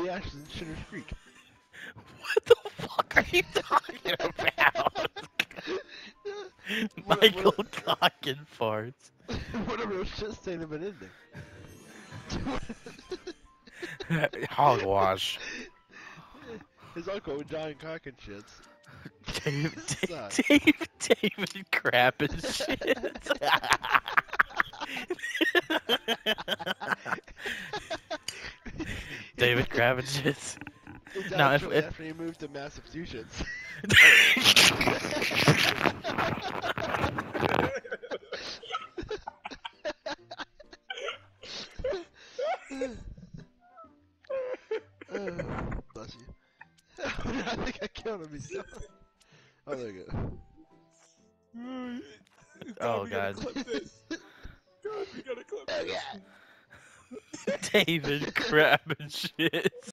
the ashes in Shinner's Creek. What the fuck are you talking about? Michael cock and farts. Whatever, it's just saying of an ending. Hogwash. His uncle John Crappenschitts. David Crappenschitts. David Crappenschitts. Now, after he moved to Massachusetts. Bless you. I think I killed him. Oh, there you go. Oh god. God, we gotta clip this. Oh, yeah. David Crappenschitts.